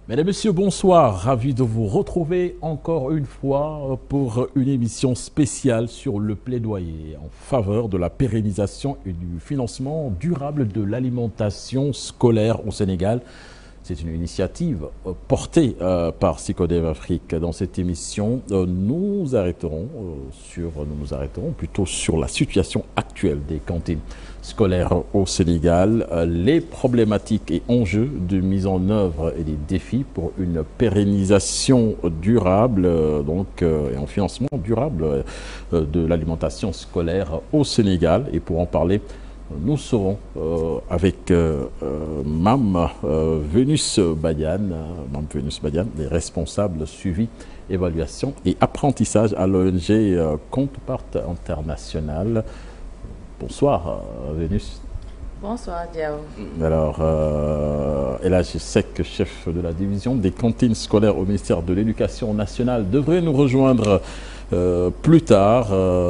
Mesdames, Messieurs, bonsoir. Ravi de vous retrouver encore une fois pour une émission spéciale sur le plaidoyer en faveur de la pérennisation et du financement durable de l'alimentation scolaire au Sénégal. C'est une initiative portée par Sycodev Afrique. Dans cette émission, nous nous arrêterons plutôt sur la situation actuelle des cantines scolaires au Sénégal, les problématiques et enjeux de mise en œuvre et les défis pour une pérennisation durable et un financement durable de l'alimentation scolaire au Sénégal. Et pour en parler, nous serons avec Mme Vénus Badiane, les responsables suivi, évaluation et apprentissage à l'ONG Counterpart International. Bonsoir Vénus. Bonsoir Diao. Alors, Elhadji Seck, chef de la division des cantines scolaires au ministère de l'Éducation nationale, devrait nous rejoindre plus tard.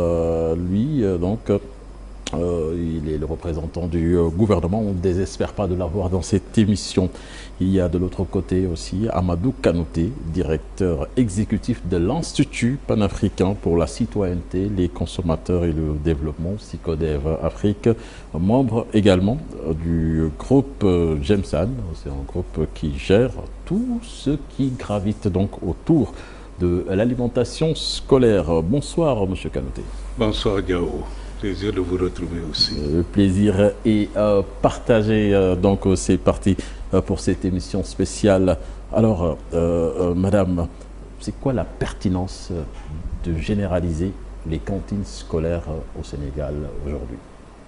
Il est le représentant du gouvernement. On ne désespère pas de l'avoir dans cette émission. Il y a de l'autre côté aussi Amadou Kanouté, directeur exécutif de l'Institut panafricain pour la citoyenneté, les consommateurs et le développement, Sycodev Afrique, membre également du groupe GEMSAN. C'est un groupe qui gère tout ce qui gravite donc autour de l'alimentation scolaire. Bonsoir, Monsieur Kanouté. Bonsoir, Diao. Plaisir de vous retrouver aussi. Le plaisir est partagé, donc c'est parti pour cette émission spéciale. Alors, Madame, c'est quoi la pertinence de généraliser les cantines scolaires au Sénégal aujourd'hui?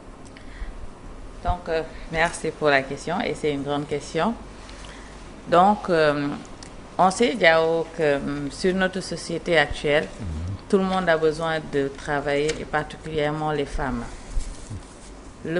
Donc, merci pour la question et c'est une grande question. Donc, on sait, Diao, que sur notre société actuelle, tout le monde a besoin de travailler, et particulièrement les femmes. La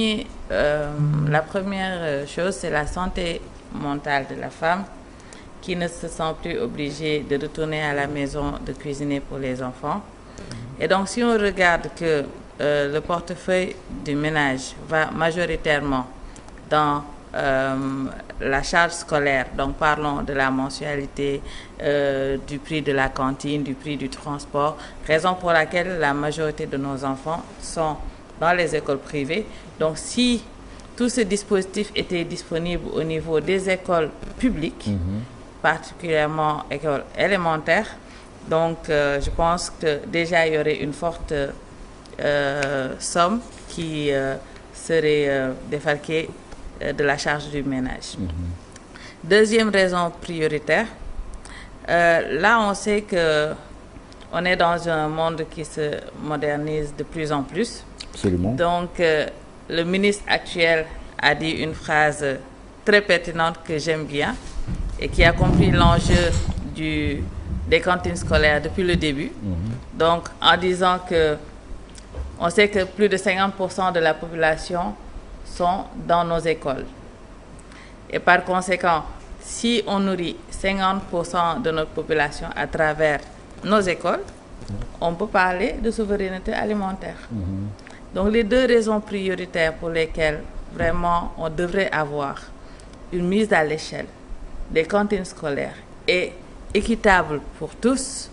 première chose, c'est la santé mentale de la femme qui ne se sent plus obligée de retourner à la maison de cuisiner pour les enfants. Et donc, si on regarde que le portefeuille du ménage va majoritairement dans la charge scolaire, donc parlons de la mensualité, du prix de la cantine, du prix du transport, raison pour laquelle la majorité de nos enfants sont dans les écoles privées. Donc si tout ce dispositif était disponible au niveau des écoles publiques, particulièrement écoles élémentaires, donc je pense que déjà il y aurait une forte somme qui serait défalquée de la charge du ménage. Deuxième raison prioritaire, là on sait que on est dans un monde qui se modernise de plus en plus. Absolument. Donc le ministre actuel a dit une phrase très pertinente que j'aime bien et qui a compris l'enjeu des cantines scolaires depuis le début. Donc en disant que on sait que plus de 50% de la population sont dans nos écoles. Et par conséquent, si on nourrit 50% de notre population à travers nos écoles, on peut parler de souveraineté alimentaire. Donc les deux raisons prioritaires pour lesquelles vraiment on devrait avoir une mise à l'échelle des cantines scolaires et équitable pour tous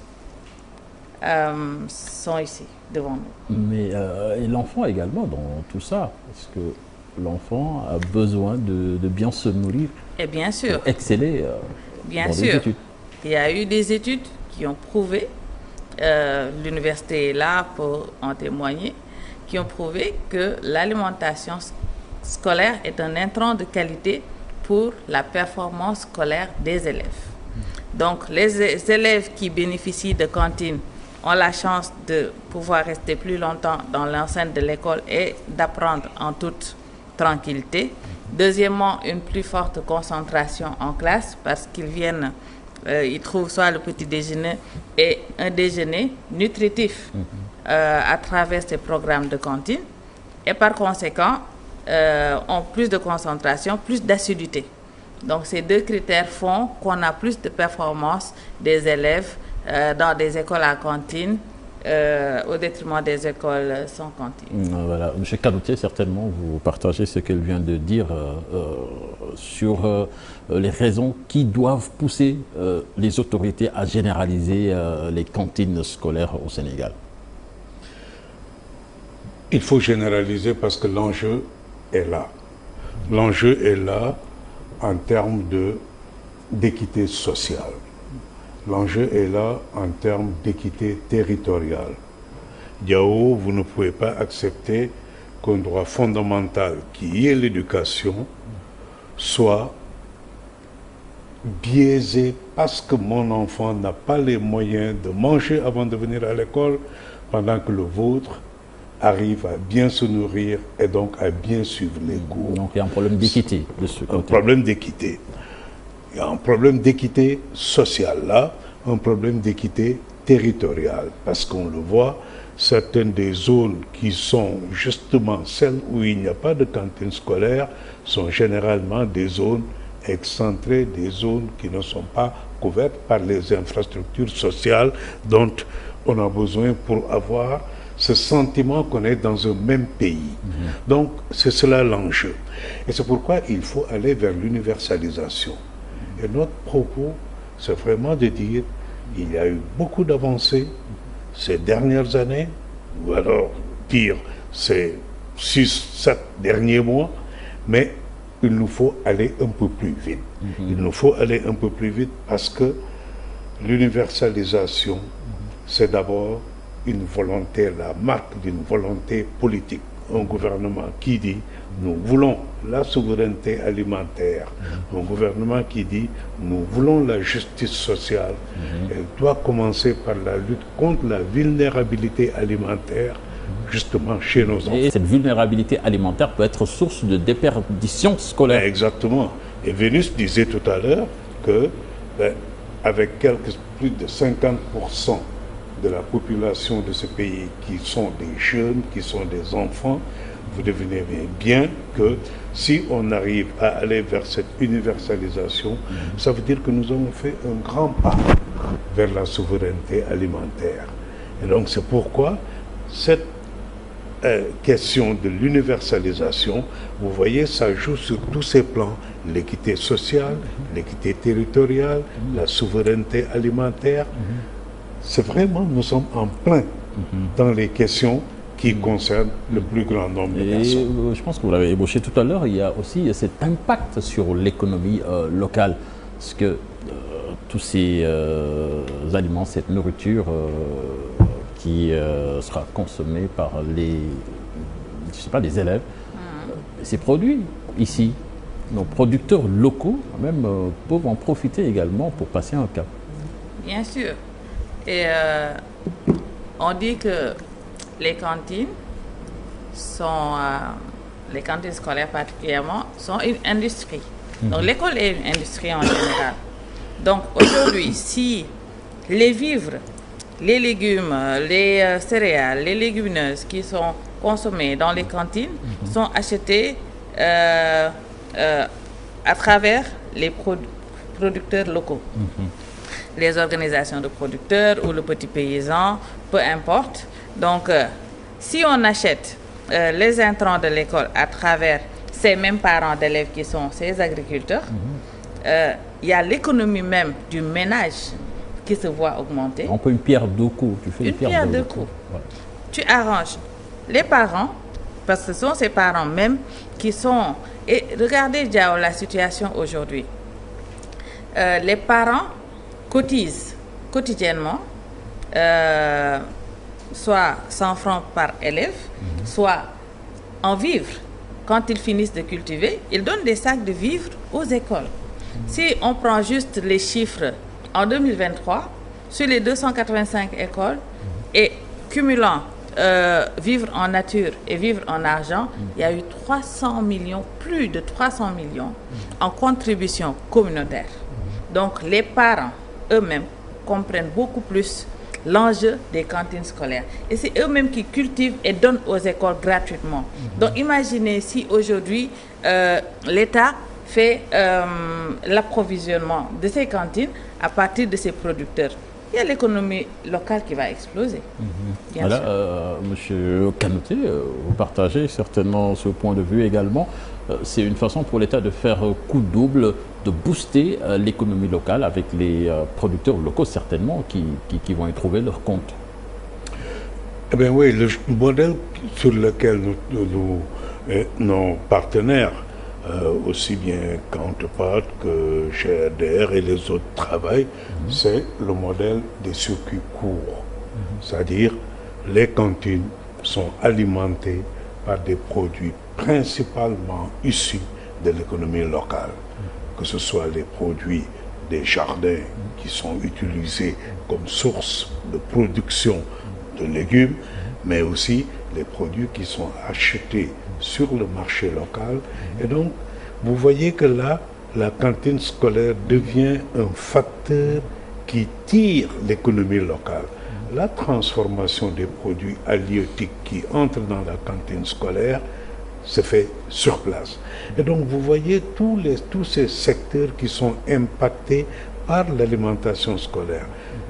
sont ici devant nous. Mais et l'enfant également dans tout ça, parce que l'enfant a besoin de bien se nourrir et bien sûr, pour exceller bien dans sûr. les études. Il y a eu des études qui ont prouvé, l'université est là pour en témoigner, qui ont prouvé que l'alimentation scolaire est un intrant de qualité pour la performance scolaire des élèves. Donc les élèves qui bénéficient de cantines ont la chance de pouvoir rester plus longtemps dans l'enceinte de l'école et d'apprendre en toute tranquillité. Deuxièmement, une plus forte concentration en classe parce qu'ils viennent, ils trouvent soit le petit déjeuner et un déjeuner nutritif à travers ces programmes de cantine et par conséquent ont plus de concentration, plus d'assiduité. Donc ces deux critères font qu'on a plus de performance des élèves dans des écoles à cantine au détriment des écoles sans cantine. Voilà. Monsieur Kanoutié, certainement, vous partagez ce qu'elle vient de dire sur les raisons qui doivent pousser les autorités à généraliser les cantines scolaires au Sénégal. Il faut généraliser parce que l'enjeu est là. L'enjeu est là en termes d'équité sociale. L'enjeu est là en termes d'équité territoriale. Diao, vous ne pouvez pas accepter qu'un droit fondamental qui est l'éducation soit biaisé parce que mon enfant n'a pas les moyens de manger avant de venir à l'école, pendant que le vôtre arrive à bien se nourrir et donc à bien suivre les cours. Donc il y a un problème d'équité de ce côté. Un problème d'équité. Il y a un problème d'équité sociale là, un problème d'équité territoriale, parce qu'on le voit, certaines des zones qui sont justement celles où il n'y a pas de cantine scolaire sont généralement des zones excentrées, des zones qui ne sont pas couvertes par les infrastructures sociales dont on a besoin pour avoir ce sentiment qu'on est dans un même pays. Donc c'est cela l'enjeu. Et c'est pourquoi il faut aller vers l'universalisation. Et notre propos, c'est vraiment de dire il y a eu beaucoup d'avancées ces dernières années, ou alors dire ces 6-7 derniers mois, mais il nous faut aller un peu plus vite. Il nous faut aller un peu plus vite parce que l'universalisation, c'est d'abord une volonté, la marque d'une volonté politique. Un gouvernement qui dit nous voulons la souveraineté alimentaire, un gouvernement qui dit nous voulons la justice sociale, elle doit commencer par la lutte contre la vulnérabilité alimentaire, justement chez nos enfants. Et cette vulnérabilité alimentaire peut être source de déperdition scolaire. Exactement. Et Vénus disait tout à l'heure que avec plus de 50% de la population de ce pays qui sont des jeunes, qui sont des enfants, vous devinez bien que si on arrive à aller vers cette universalisation, ça veut dire que nous avons fait un grand pas vers la souveraineté alimentaire. Et donc c'est pourquoi cette question de l'universalisation, vous voyez, ça joue sur tous ces plans, l'équité sociale, l'équité territoriale, la souveraineté alimentaire. C'est vraiment, nous sommes en plein dans les questions qui concernent le plus grand nombre de personnes. Je pense que vous l'avez ébauché tout à l'heure, il y a aussi cet impact sur l'économie locale, parce que tous ces aliments, cette nourriture qui sera consommée par les, je sais pas, les élèves, ces produits ici, nos producteurs locaux même peuvent en profiter également pour passer un cap. Bien sûr. Et on dit que les cantines sont, les cantines scolaires particulièrement, sont une industrie. Donc l'école est une industrie en général. Donc aujourd'hui, si les vivres, les légumes, les céréales, les légumineuses qui sont consommées dans les cantines sont achetés à travers les producteurs locaux. Les organisations de producteurs ou le petit paysan, peu importe. Donc, si on achète les intrants de l'école à travers ces mêmes parents d'élèves qui sont ces agriculteurs, il y a l'économie même du ménage qui se voit augmenter. On peut une pierre deux coups. Tu fais une pierre deux coups. Ouais. Tu arranges les parents, parce que ce sont ces parents même qui sont... Et regardez déjà la situation aujourd'hui. Les parents cotisent quotidiennement, soit 100 francs par élève, soit en vivres. Quand ils finissent de cultiver, ils donnent des sacs de vivres aux écoles. Si on prend juste les chiffres en 2023, sur les 285 écoles, et cumulant vivre en nature et vivre en argent, il y a eu 300 millions, plus de 300 millions en contribution communautaire. Donc les parents eux-mêmes comprennent beaucoup plus l'enjeu des cantines scolaires. Et c'est eux-mêmes qui cultivent et donnent aux écoles gratuitement. Donc imaginez si aujourd'hui l'État fait l'approvisionnement de ces cantines à partir de ces producteurs. il y a l'économie locale qui va exploser. Bien sûr. Monsieur Kanouté, vous partagez certainement ce point de vue également. C'est une façon pour l'État de faire coup double, de booster l'économie locale avec les producteurs locaux certainement qui vont y trouver leur compte. Eh bien oui, le modèle sur lequel nos partenaires, aussi bien Counterpart que GRDR et les autres travaillent, c'est le modèle des circuits courts. C'est-à-dire, les cantines sont alimentées par des produits principalement issus de l'économie locale, que ce soit les produits des jardins qui sont utilisés comme source de production de légumes, mais aussi les produits qui sont achetés sur le marché local. Et donc, vous voyez que là, la cantine scolaire devient un facteur qui tire l'économie locale. La transformation des produits halieutiques qui entrent dans la cantine scolaire se fait sur place. Et donc, vous voyez tous ces secteurs qui sont impactés par l'alimentation scolaire.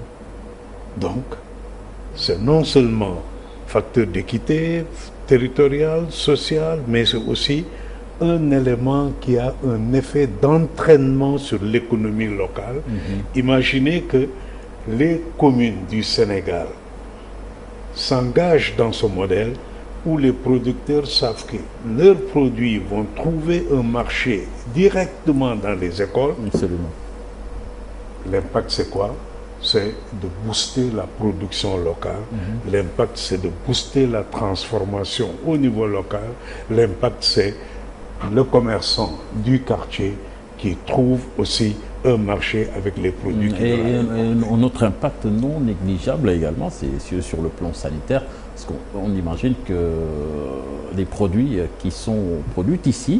Donc, c'est non seulement facteur d'équité territoriale, sociale, mais c'est aussi un élément qui a un effet d'entraînement sur l'économie locale. Imaginez que les communes du Sénégal s'engagent dans ce modèle où les producteurs savent que leurs produits vont trouver un marché directement dans les écoles. Absolument. L'impact, c'est quoi? C'est de booster la production locale. L'impact, c'est de booster la transformation au niveau local. L'impact, c'est le commerçant du quartier qui trouve aussi un marché avec les produits qu'il a. Un autre impact non négligeable également, c'est sur le plan sanitaire, parce qu'on imagine que les produits qui sont produits ici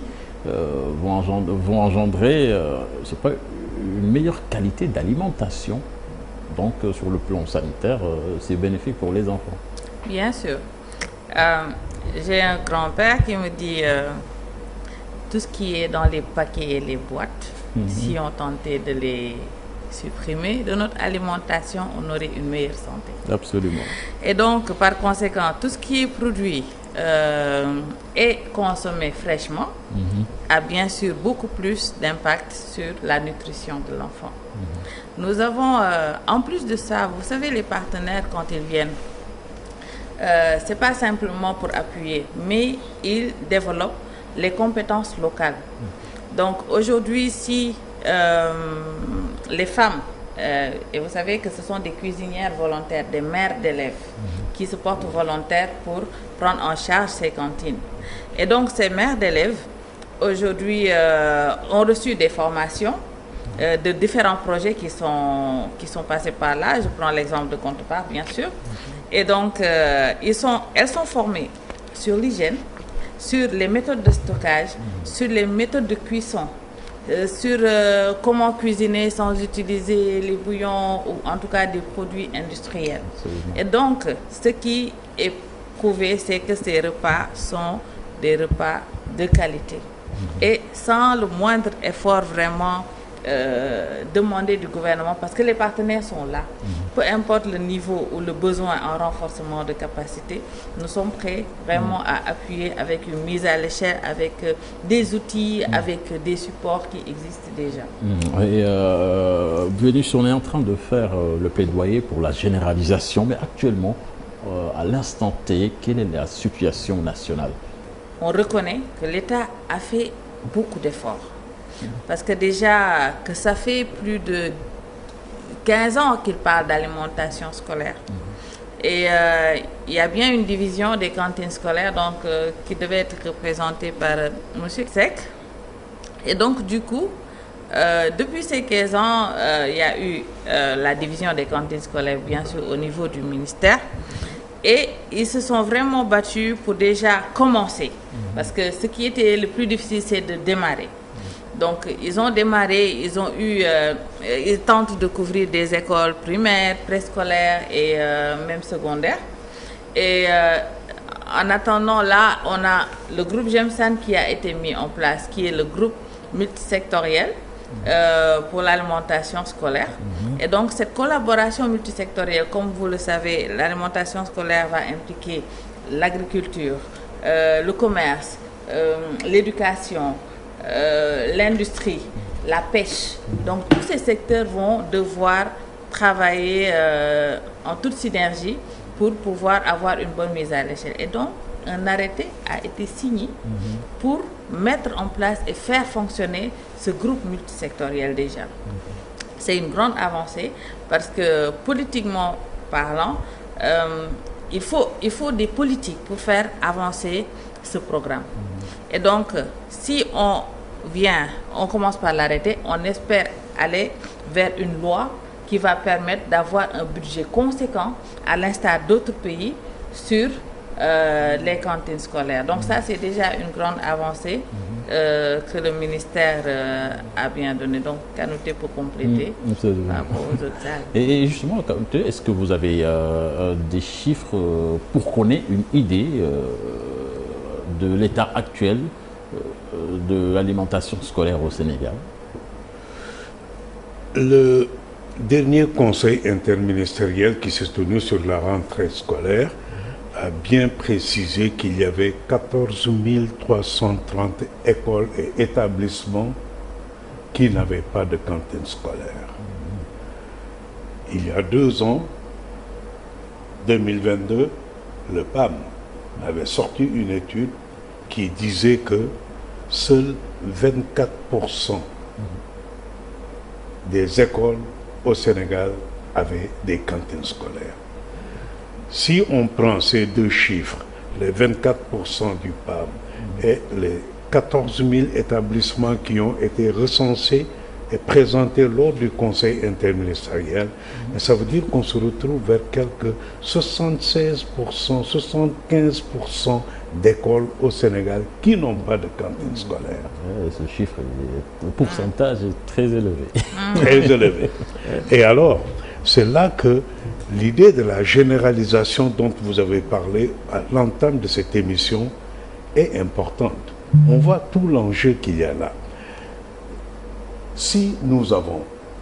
vont engendrer je sais pas, une meilleure qualité d'alimentation. Donc, sur le plan sanitaire, c'est bénéfique pour les enfants. Bien sûr. J'ai un grand-père qui me dit tout ce qui est dans les paquets et les boîtes, si on tentait de les supprimer de notre alimentation, on aurait une meilleure santé. Absolument. Et donc, par conséquent, tout ce qui est produit et consommé fraîchement a bien sûr beaucoup plus d'impact sur la nutrition de l'enfant. Nous avons, en plus de ça, vous savez, les partenaires, quand ils viennent, c'est pas simplement pour appuyer, mais ils développent les compétences locales. Donc aujourd'hui, si les femmes, et vous savez que ce sont des cuisinières volontaires, des mères d'élèves, qui se portent volontaires pour prendre en charge ces cantines. Et donc ces mères d'élèves, aujourd'hui, ont reçu des formations de différents projets qui sont passés par là. Je prends l'exemple de Counterpart, bien sûr. Et donc, elles sont formées sur l'hygiène, sur les méthodes de stockage, sur les méthodes de cuisson, sur comment cuisiner sans utiliser les bouillons ou en tout cas des produits industriels. Absolument. Et donc, ce qui est prouvé, c'est que ces repas sont des repas de qualité. Et sans le moindre effort vraiment demandé du gouvernement, parce que les partenaires sont là. Peu importe le niveau ou le besoin en renforcement de capacité, nous sommes prêts vraiment à appuyer avec une mise à l'échelle, avec des outils, avec des supports qui existent déjà. Et Vénus, on est en train de faire le plaidoyer pour la généralisation, mais actuellement, à l'instant T, quelle est la situation nationale? On reconnaît que l'État a fait beaucoup d'efforts. Parce que déjà, que ça fait plus de 15 ans qu'il parle d'alimentation scolaire. Et il y a bien une division des cantines scolaires donc, qui devait être représentée par M. Seck. Et donc, du coup, depuis ces 15 ans, il y a eu la division des cantines scolaires, bien sûr, au niveau du ministère. Et ils se sont vraiment battus pour déjà commencer. Parce que ce qui était le plus difficile, c'est de démarrer. Donc, ils ont démarré, ils tentent de couvrir des écoles primaires, préscolaires et même secondaires. Et en attendant, là, on a le groupe GEMSAN qui a été mis en place, qui est le groupe multisectoriel pour l'alimentation scolaire. Et donc cette collaboration multisectorielle, comme vous le savez, l'alimentation scolaire va impliquer l'agriculture, le commerce, l'éducation, l'industrie, la pêche. Donc tous ces secteurs vont devoir travailler en toute synergie pour pouvoir avoir une bonne mise à l'échelle. Et donc un arrêté a été signé pour mettre en place et faire fonctionner ce groupe multisectoriel déjà. C'est une grande avancée parce que politiquement parlant, il faut des politiques pour faire avancer ce programme. Et donc, si on commence par l'arrêter, on espère aller vers une loi qui va permettre d'avoir un budget conséquent, à l'instar d'autres pays, sur les cantines scolaires. Donc ça, c'est déjà une grande avancée que le ministère a bien donné. Donc, Kanouté pour compléter par rapport aux autres salles. Et justement, Kanouté, est-ce que vous avez des chiffres pour qu'on ait une idée de l'état actuel de l'alimentation scolaire au Sénégal? Le dernier conseil interministériel qui s'est tenu sur la rentrée scolaire a bien précisé qu'il y avait 14 330 écoles et établissements qui n'avaient pas de cantine scolaire. Il y a 2 ans, 2022, le PAM avait sorti une étude qui disait que seuls 24% des écoles au Sénégal avaient des cantines scolaires. Si on prend ces 2 chiffres, les 24% du PAM et les 14 000 établissements qui ont été recensés et présentés lors du conseil interministériel, ça veut dire qu'on se retrouve vers quelques 76%, 75% d'écoles au Sénégal qui n'ont pas de cantine scolaire. Ce chiffre, le pourcentage est très élevé. Très élevé. Et alors, c'est là que l'idée de la généralisation dont vous avez parlé à l'entame de cette émission est importante. On voit tout l'enjeu qu'il y a là. Si nous avons,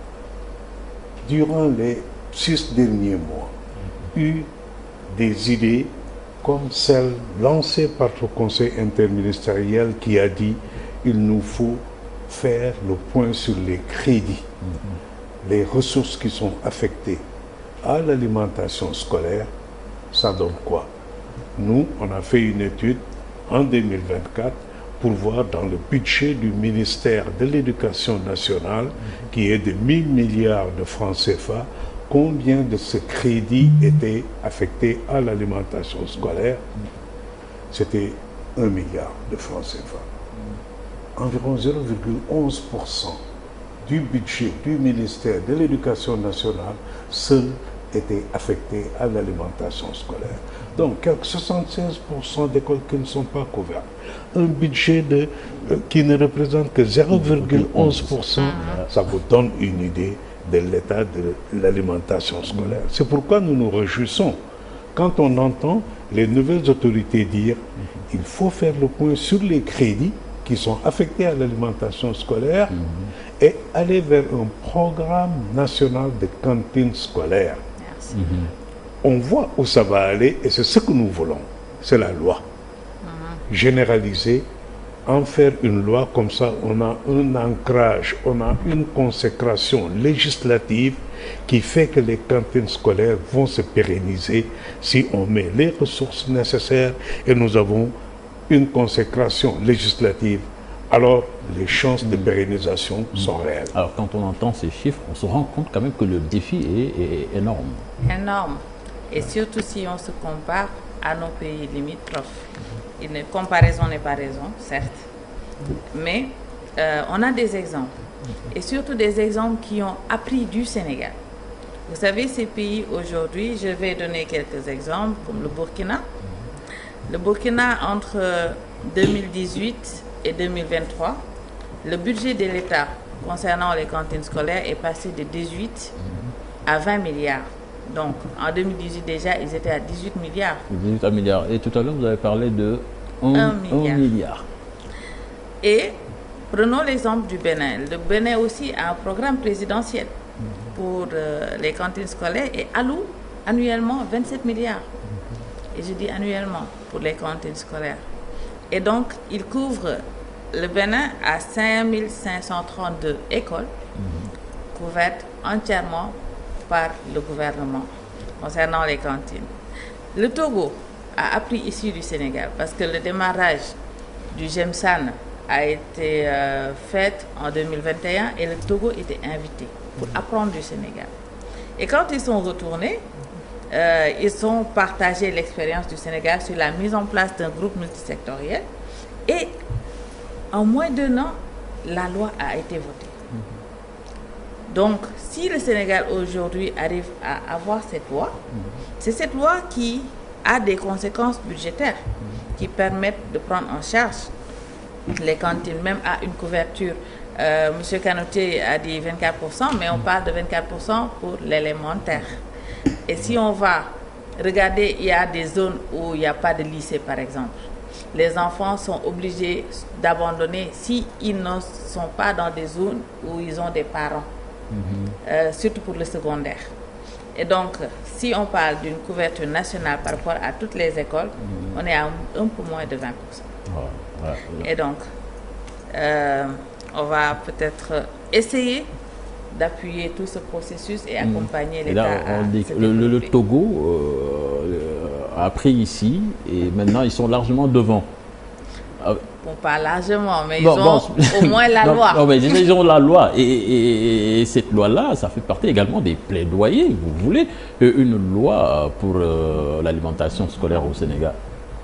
durant les 6 derniers mois, eu des idées comme celle lancée par le conseil interministériel qui a dit il nous faut faire le point sur les crédits, les ressources qui sont affectées à l'alimentation scolaire, ça donne quoi? Nous, on a fait une étude en 2024 pour voir dans le budget du ministère de l'Éducation nationale, qui est de 1000 milliards de francs CFA, combien de ce crédit était affecté à l'alimentation scolaire? C'était 1 milliard de francs CFA. Environ 0,11% du budget du ministère de l'Éducation nationale seul était affecté à l'alimentation scolaire. Donc, quelques 76% d'écoles qui ne sont pas couvertes. Un budget qui ne représente que 0,11%, ça vous donne une idée de l'état de l'alimentation scolaire. C'est pourquoi nous nous réjouissons quand on entend les nouvelles autorités dire qu'il faut faire le point sur les crédits qui sont affectés à l'alimentation scolaire et aller vers un programme national de cantine scolaire. On voit où ça va aller et c'est ce que nous voulons. C'est la loi. Généraliser, en faire une loi, comme ça on a un ancrage, on a une consécration législative qui fait que les cantines scolaires vont se pérenniser si on met les ressources nécessaires et nous avons une consécration législative. Alors, les chances de pérennisation sont réelles. Alors, quand on entend ces chiffres, on se rend compte quand même que le défi est énorme. Énorme. Et surtout si on se compare à nos pays limitrophes. Une comparaison n'est pas raison, certes. Mais on a des exemples. Et surtout des exemples qui ont appris du Sénégal. Vous savez, ces pays aujourd'hui, je vais donner quelques exemples, comme le Burkina. Le Burkina, entre 2018 et 2023, le budget de l'État concernant les cantines scolaires est passé de 18 à 20 milliards. Donc, en 2018 déjà, ils étaient à 18 milliards. 18 milliards. Et tout à l'heure, vous avez parlé de 1 milliard. Et Prenons l'exemple du Bénin. Le Bénin aussi a un programme présidentiel pour les cantines scolaires et alloue annuellement 27 milliards. Et je dis annuellement pour les cantines scolaires. Et donc, il couvre le Bénin à 5532 écoles couvertes entièrement par le gouvernement concernant les cantines. Le Togo a appris ici du Sénégal parce que le démarrage du GEMSAN a été fait en 2021 et le Togo était invité pour apprendre du Sénégal. Et quand ils sont retournés, ils ont partagé l'expérience du Sénégal sur la mise en place d'un groupe multisectoriel et en moins d'1 an, la loi a été votée. Donc, si le Sénégal aujourd'hui arrive à avoir cette loi, c'est cette loi qui a des conséquences budgétaires qui permettent de prendre en charge les cantines, même à une couverture. Monsieur Canotier a dit 24%, mais on parle de 24% pour l'élémentaire. Et si on va regarder, il y a des zones où il n'y a pas de lycée, par exemple. Les enfants sont obligés d'abandonner s'ils ne sont pas dans des zones où ils ont des parents. Surtout pour le secondaire. Et donc, si on parle d'une couverture nationale par rapport à toutes les écoles, on est à un peu moins de 20%. Et donc, on va peut-être essayer d'appuyer tout ce processus et accompagner l'État. Le Togo a pris ici et maintenant ils sont largement devant. Bon, pas largement, mais ils ont au moins la loi. Non, mais ils ont la loi. Et cette loi-là, ça fait partie également des plaidoyers. Vous voulez une loi pour l'alimentation scolaire au Sénégal?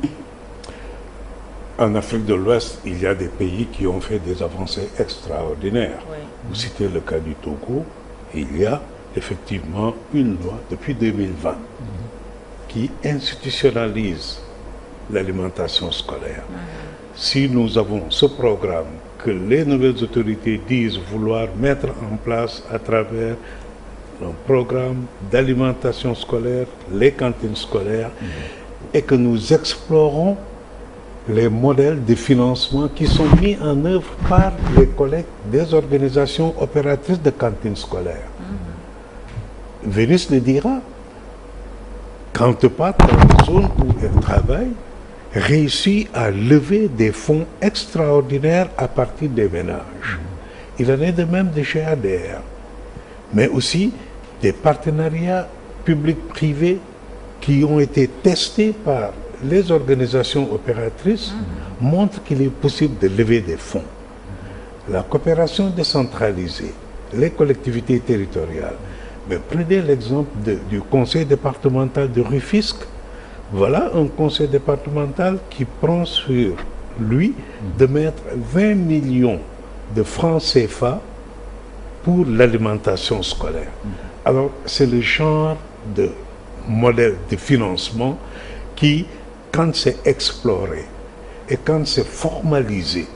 En Afrique de l'Ouest, il y a des pays qui ont fait des avancées extraordinaires. Oui. Vous citez le cas du Togo. Il y a effectivement une loi depuis 2020 qui institutionnalise l'alimentation scolaire. Si nous avons ce programme que les nouvelles autorités disent vouloir mettre en place à travers un programme d'alimentation scolaire, les cantines scolaires, et que nous explorons les modèles de financement qui sont mis en œuvre par les collègues des organisations opératrices de cantines scolaires. Vénus le dira, Counterpart, dans les zones où elle travaille, réussit à lever des fonds extraordinaires à partir des ménages. Il en est de même de chez ADR, mais aussi des partenariats publics-privés qui ont été testés par les organisations opératrices montrent qu'il est possible de lever des fonds. La coopération décentralisée, les collectivités territoriales, mais prenez l'exemple du conseil départemental de Rufisque. Voilà un conseil départemental qui prend sur lui de mettre 20 millions de francs CFA pour l'alimentation scolaire. Alors, c'est le genre de modèle de financement qui, quand c'est exploré et quand c'est formalisé,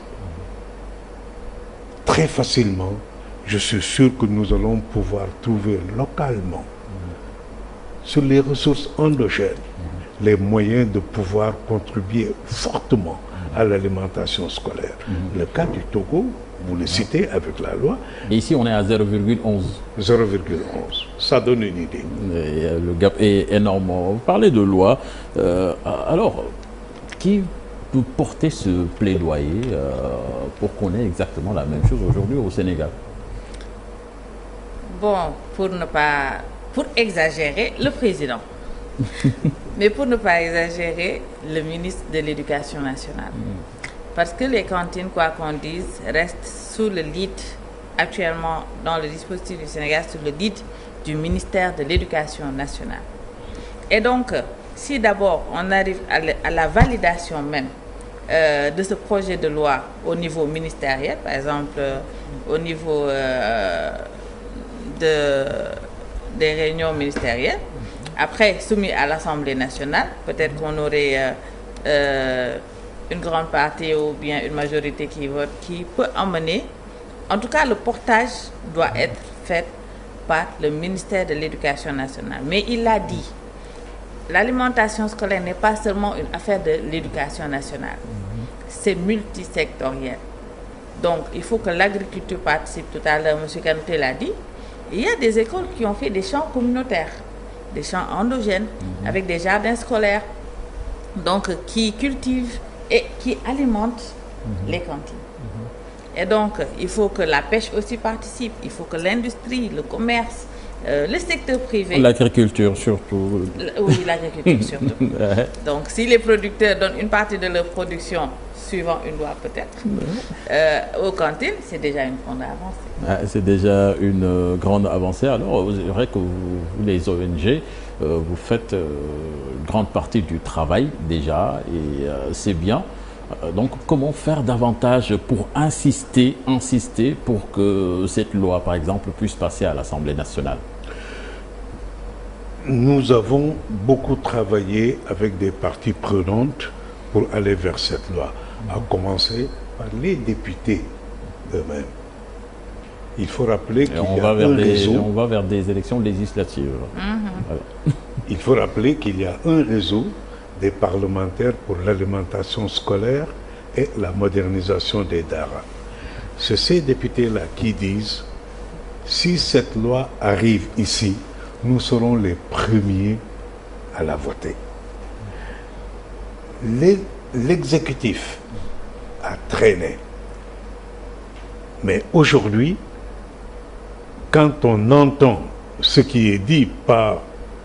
très facilement, je suis sûr que nous allons pouvoir trouver localement, sur les ressources endogènes, les moyens de pouvoir contribuer fortement à l'alimentation scolaire. Le cas du Togo, vous le citez avec la loi. Et ici, on est à 0,11. 0,11. Ça donne une idée. Le gap est énorme. Vous parlez de loi. Alors, qui peut porter ce plaidoyer pour qu'on ait exactement la même chose aujourd'hui au Sénégal? Bon, pour exagérer, le président. Mais pour ne pas exagérer, le ministre de l'Éducation nationale. Parce que les cantines, quoi qu'on dise, restent sous le lead, actuellement dans le dispositif du Sénégal, sous le lead du ministère de l'Éducation nationale. Et donc, si d'abord on arrive à la validation même de ce projet de loi au niveau ministériel, par exemple au niveau des réunions ministérielles, après soumis à l'Assemblée nationale, peut-être qu'on aurait une grande partie ou bien une majorité qui vote, qui peut emmener. En tout cas, le portage doit être fait par le ministère de l'Éducation nationale. Mais il l'a dit, l'alimentation scolaire n'est pas seulement une affaire de l'Éducation nationale. C'est multisectoriel. Donc, il faut que l'agriculture participe. Tout à l'heure, M. Kanouté l'a dit. Il y a des écoles qui ont fait des champs communautaires, des champs endogènes, avec des jardins scolaires, donc qui cultivent et qui alimentent les cantines. Et donc, il faut que la pêche aussi participe, il faut que l'industrie, le commerce, le secteur privé... L'agriculture surtout. Oui, l'agriculture surtout. Donc, si les producteurs donnent une partie de leur production, suivant une loi peut-être, aux cantines, c'est déjà une grande avancée. C'est déjà une grande avancée. Alors, c'est vrai que vous, les ONG, vous faites une grande partie du travail déjà, et c'est bien. Donc, comment faire davantage pour insister pour que cette loi, par exemple, puisse passer à l'Assemblée nationale? Nous avons beaucoup travaillé avec des parties prenantes pour aller vers cette loi, à commencer par les députés eux-mêmes. Il faut rappeler qu'il y a un réseau... On va vers des élections législatives. Voilà. Il faut rappeler qu'il y a un réseau des parlementaires pour l'alimentation scolaire et la modernisation des daras. C'est ces députés-là qui disent, si cette loi arrive ici, nous serons les premiers à la voter. L'exécutif a traîné. Mais aujourd'hui, quand on entend ce qui est dit par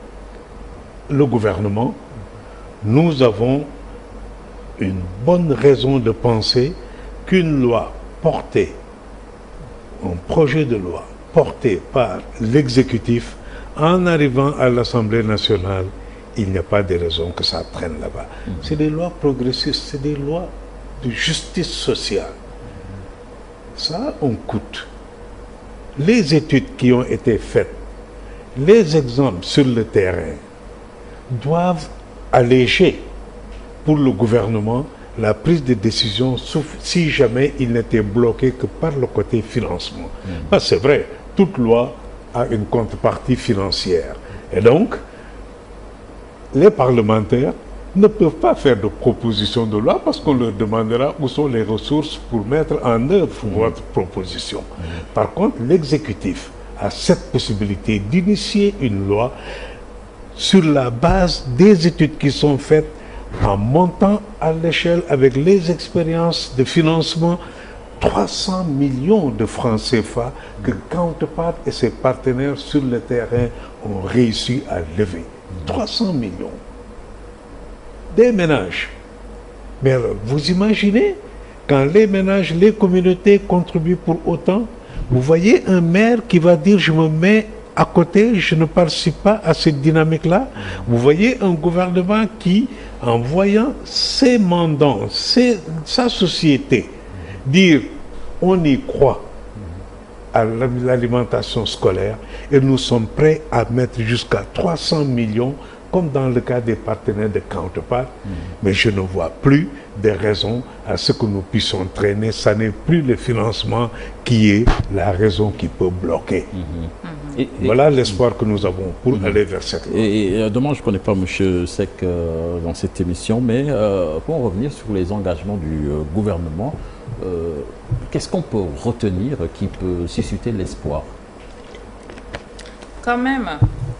le gouvernement, nous avons une bonne raison de penser qu'une loi portée, un projet de loi porté par l'exécutif, en arrivant à l'Assemblée nationale, il n'y a pas de raison que ça traîne là-bas. C'est des lois progressistes, c'est des lois de justice sociale. Ça a un coût. Les études qui ont été faites, les exemples sur le terrain, doivent alléger pour le gouvernement la prise de décision, sauf si jamais il n'était bloqué que par le côté financement. Parce que c'est vrai, toute loi a une contrepartie financière. Et donc, les parlementaires ne peuvent pas faire de proposition de loi parce qu'on leur demandera où sont les ressources pour mettre en œuvre votre proposition. Par contre, l'exécutif a cette possibilité d'initier une loi sur la base des études qui sont faites en montant à l'échelle avec les expériences de financement 300 millions de francs CFA que Counterpart et ses partenaires sur le terrain ont réussi à lever. 300 millions. Des ménages. Mais alors, vous imaginez, quand les ménages, les communautés contribuent pour autant, vous voyez un maire qui va dire « je me mets à côté, je ne participe pas à cette dynamique-là ». Vous voyez un gouvernement qui, en voyant ses mandants, sa société, dire « on y croit » à l'alimentation scolaire et nous sommes prêts à mettre jusqu'à 300 millions comme dans le cas des partenaires de Counterpart, mais je ne vois plus de raison à ce que nous puissions traîner. Ça n'est plus le financement qui est la raison qui peut bloquer. Voilà l'espoir que nous avons pour aller vers cette loi. Et demain, je ne connais pas M. Seck dans cette émission, mais pour revenir sur les engagements du gouvernement, qu'est-ce qu'on peut retenir qui peut susciter l'espoir? Quand même,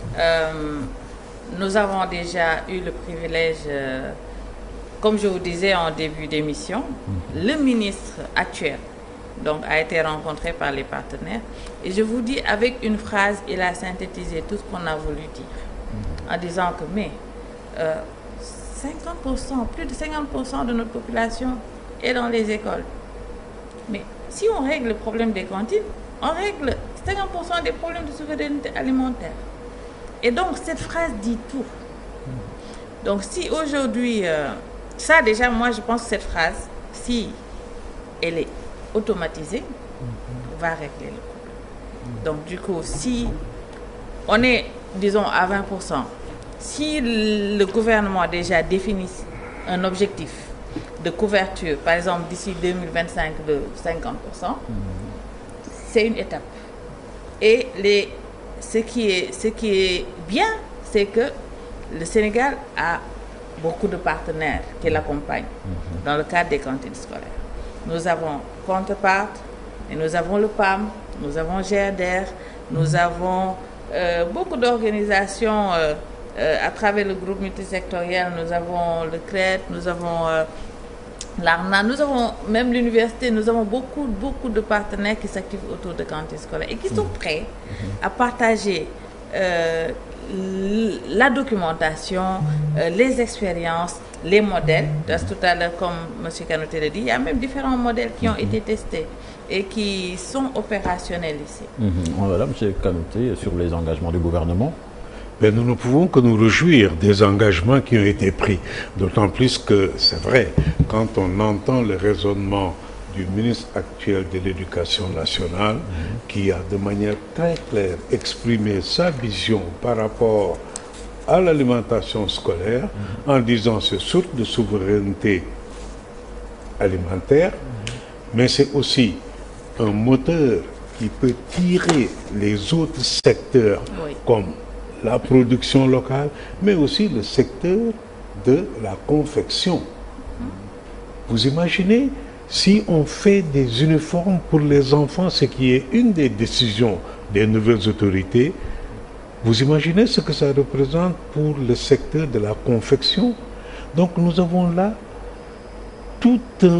nous avons déjà eu le privilège, comme je vous disais en début d'émission, le ministre actuel donc, a été rencontré par les partenaires. Et je vous dis, avec une phrase, il a synthétisé tout ce qu'on a voulu dire. En disant que, mais 50%, plus de 50% de notre population est dans les écoles. Mais si on règle le problème des cantines, on règle 50% des problèmes de souveraineté alimentaire. Et donc, cette phrase dit tout. Donc, si aujourd'hui, ça déjà, moi, je pense que cette phrase, si elle est automatisée, va régler le problème. Donc, du coup, si on est, disons, à 20%, si le gouvernement a déjà défini un objectif de couverture, par exemple, d'ici 2025 de 50%, c'est une étape. Et ce qui est bien, c'est que le Sénégal a beaucoup de partenaires qui l'accompagnent dans le cadre des cantines scolaires. Nous avons Counterpart, et nous avons le PAM, nous avons GRDR, nous avons beaucoup d'organisations à travers le groupe multisectoriel. Nous avons le CRET, nous avons l'ARNA, nous avons même l'université, nous avons beaucoup de partenaires qui s'activent autour de cantines scolaires et qui sont prêts à partager la documentation, les expériences, les modèles. Tout à l'heure, comme M. Kanouté l'a dit, il y a même différents modèles qui ont été testés et qui sont opérationnels ici. Voilà, M. Kanouté, sur les engagements du gouvernement. Mais nous ne pouvons que nous réjouir des engagements qui ont été pris. D'autant plus que, c'est vrai, quand on entend le raisonnement du ministre actuel de l'Éducation nationale, qui a de manière très claire exprimé sa vision par rapport à l'alimentation scolaire, en disant c'est source de souveraineté alimentaire, mais c'est aussi un moteur qui peut tirer les autres secteurs comme la production locale, mais aussi le secteur de la confection. Vous imaginez, si on fait des uniformes pour les enfants, ce qui est une des décisions des nouvelles autorités, vous imaginez ce que ça représente pour le secteur de la confection. Donc nous avons là tout un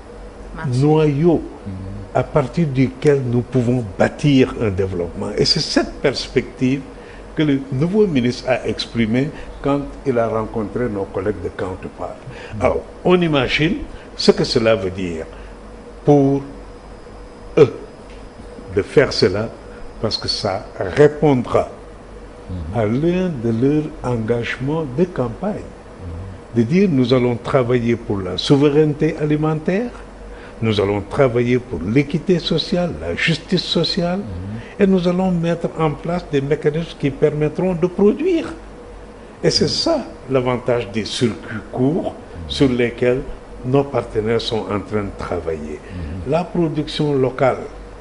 noyau à partir duquel nous pouvons bâtir un développement. Et c'est cette perspective que le nouveau ministre a exprimé quand il a rencontré nos collègues de Counterpart. Alors, on imagine ce que cela veut dire pour eux de faire cela, parce que ça répondra à l'un de leurs engagements de campagne, de dire nous allons travailler pour la souveraineté alimentaire, nous allons travailler pour l'équité sociale, la justice sociale, et nous allons mettre en place des mécanismes qui permettront de produire. Et c'est ça l'avantage des circuits courts sur lesquels nos partenaires sont en train de travailler. La production locale.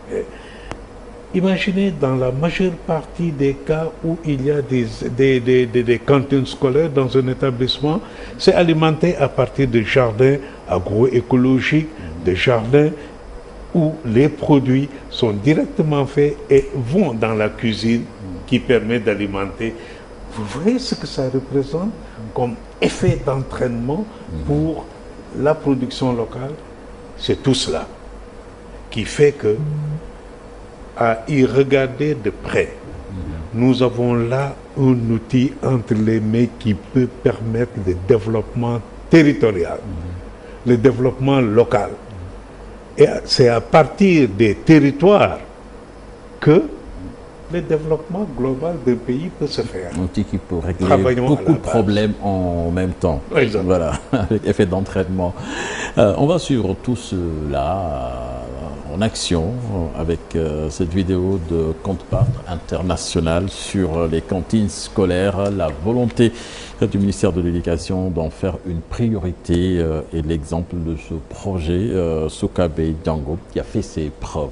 Imaginez dans la majeure partie des cas où il y a des cantines scolaires dans un établissement, c'est alimenté à partir de jardins agroécologiques, de jardins où les produits sont directement faits et vont dans la cuisine qui permet d'alimenter. Vous voyez ce que ça représente comme effet d'entraînement pour la production locale? C'est tout cela qui fait que, à y regarder de près, nous avons là un outil entre les mains qui peut permettre le développement territorial, le développement local. Et c'est à partir des territoires que le développement global d'un pays peut se faire. Un outil qui peut régler beaucoup de problèmes en même temps. Exactement. Voilà, avec effet d'entraînement. On va suivre tout cela en action avec cette vidéo de Counterpart International sur les cantines scolaires, la volonté du ministère de l'Éducation d'en faire une priorité et l'exemple de ce projet Sokabe Django qui a fait ses preuves.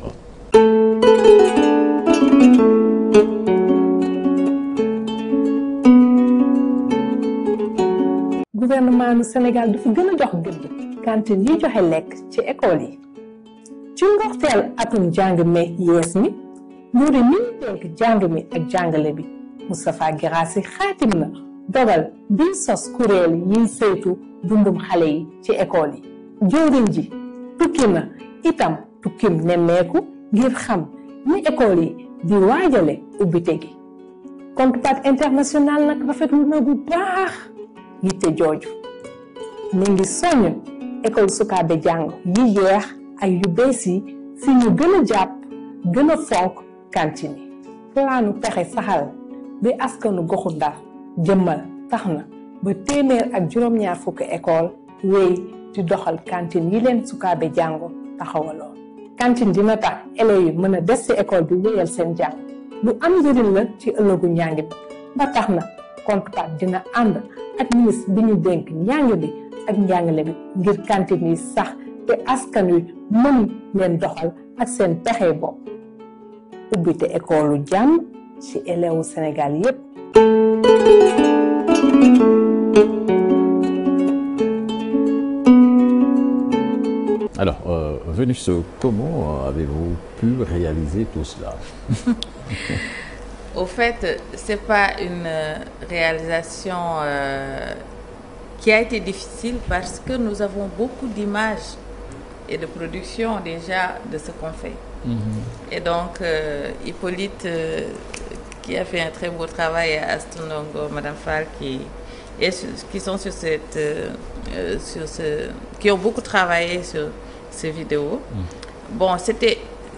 Gouvernement du Sénégal dafa gën a jox gëdd cantine yi joxe lekk ci école yi ci ndorteel atum jàng mi yees mi nguuri mi dénk jàng mi ak jàngale bi Moustapha Guirassy xaatim na dogal bi sos kuréel yiy saytu dundum xale yi ci école yi jëwriñ ji tukki na itam tukkim nemmeeku ngir xam ni école yi di waajale ubbite gi Counterpart International nag rafetlu na bu baax yitte jooju mi ngi soññ école Sokabe Django yi yeex ak yu bees yi si ñu gën a jàpp gën a fonk cantine yi planu pexe saxal bi askanu goxu Ndar jëmmal tax na ba téeméer ak juróom-ñaar fukki école wéy di doxal cantine yi leen Sokabe Django taxawaloon cantine dina tax élèves yi mën a des ci école bi wéyal seen jàng lu am njëriñ la ci ëllëgu njàng bi ba tax na Counterpart dina ànd ak ministre bi ñu dénk njàng bi ak njàngale bi ngir cantine yi sax te askan wi mën leen doxal ak seen pexe bopp ubbite école jàmm ci élèves Sénégal yépp. Alors, Vénus, comment avez-vous pu réaliser tout cela? Au fait, c'est pas une réalisation qui a été difficile parce que nous avons beaucoup d'images et de production déjà de ce qu'on fait. Et donc, Hippolyte, qui a fait un très beau travail à Astonongo, Madame Fall, qui sont sur cette, qui ont beaucoup travaillé sur ces vidéos. Bon, c'était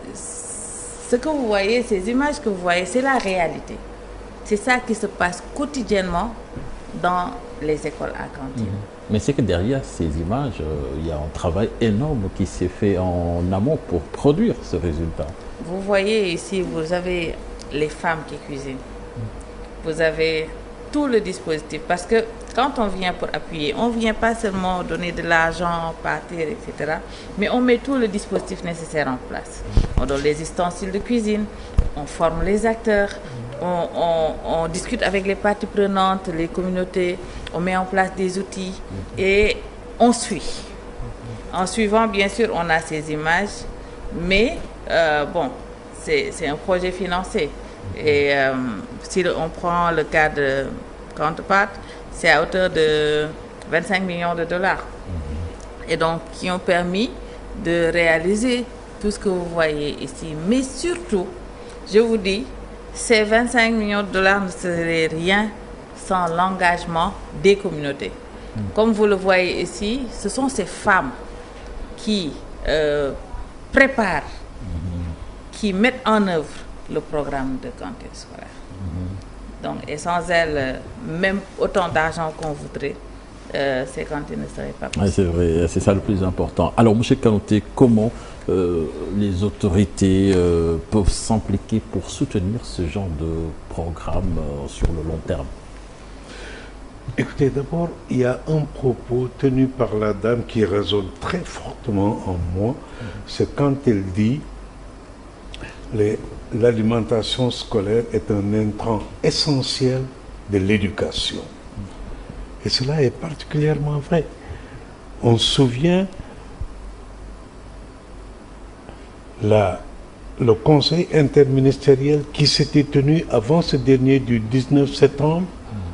ce que vous voyez, ces images que vous voyez, c'est la réalité. C'est ça qui se passe quotidiennement dans les écoles à cantine. Mais c'est que derrière ces images, il y a un travail énorme qui s'est fait en amont pour produire ce résultat. Vous voyez ici, vous avez les femmes qui cuisinent. Vous avez tout le dispositif. Parce que quand on vient pour appuyer, on ne vient pas seulement donner de l'argent, partir, etc. Mais on met tout le dispositif nécessaire en place. On donne les ustensiles de cuisine, on forme les acteurs, on discute avec les parties prenantes, les communautés, on met en place des outils et on suit. En suivant, bien sûr, on a ces images, mais bon, c'est un projet financé. Et si on prend le cas de Counterpart, c'est à hauteur de 25 millions de dollars. Et donc, qui ont permis de réaliser tout ce que vous voyez ici. Mais surtout, je vous dis, ces 25 millions de dollars ne seraient rien sans l'engagement des communautés. Comme vous le voyez ici, ce sont ces femmes qui préparent, qui mettent en œuvre le programme de cantine scolaire. Donc, et sans elles, même autant d'argent qu'on voudrait, ces cantines ne seraient pas possibles. Ouais, c'est vrai, c'est ça le plus important. Alors, M. Kanouté, comment les autorités peuvent s'impliquer pour soutenir ce genre de programme sur le long terme? Écoutez, d'abord, il y a un propos tenu par la dame qui résonne très fortement en moi. C'est quand elle dit l'alimentation scolaire est un intrant essentiel de l'éducation. Et cela est particulièrement vrai. On se souvient le conseil interministériel qui s'était tenu avant ce dernier du 19 septembre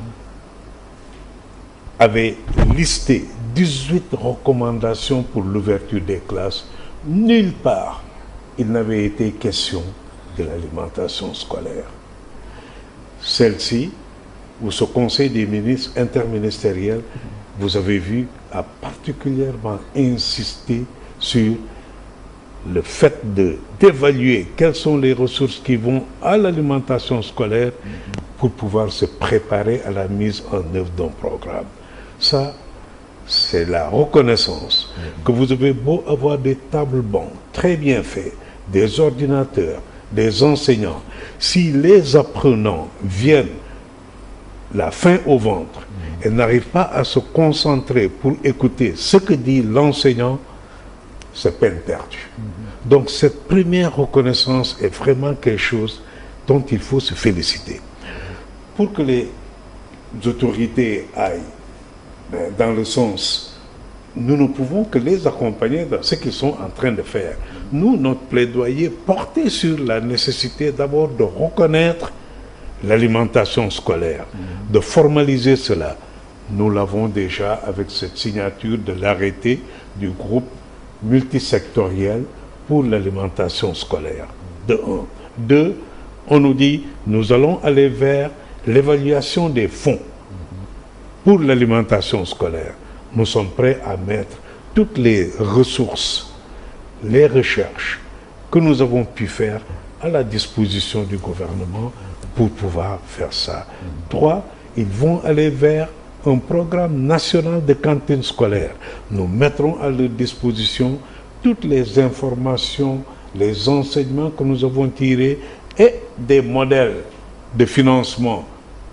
avait listé 18 recommandations pour l'ouverture des classes. Nulle part il n'avait été question de l'alimentation scolaire. Celle-ci, ou ce conseil des ministres interministériel, vous avez vu, a particulièrement insisté sur le fait d'évaluer quelles sont les ressources qui vont à l'alimentation scolaire pour pouvoir se préparer à la mise en œuvre d'un programme. Ça, c'est la reconnaissance que vous avez beau avoir des tables-bancs très bien faits, des ordinateurs, des enseignants. Si les apprenants viennent la faim au ventre et n'arrivent pas à se concentrer pour écouter ce que dit l'enseignant, c'est peine perdue. Donc cette première reconnaissance est vraiment quelque chose dont il faut se féliciter. Pour que les autorités aillent dans le sens, nous ne pouvons que les accompagner dans ce qu'ils sont en train de faire. Nous, notre plaidoyer portait sur la nécessité d'abord de reconnaître l'alimentation scolaire, de formaliser cela. Nous l'avons déjà avec cette signature de l'arrêté du groupe multisectoriel pour l'alimentation scolaire. De un. Deux, on nous dit, nous allons aller vers l'évaluation des fonds pour l'alimentation scolaire. Nous sommes prêts à mettre toutes les ressources, les recherches que nous avons pu faire à la disposition du gouvernement pour pouvoir faire ça. Trois, ils vont aller vers un programme national de cantine scolaire. Nous mettrons à leur disposition toutes les informations, les enseignements que nous avons tirés et des modèles de financement